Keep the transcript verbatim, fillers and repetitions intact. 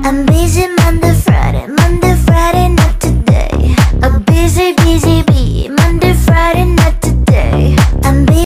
I'm busy Monday, Friday, Monday, Friday, not today. A busy, busy, busy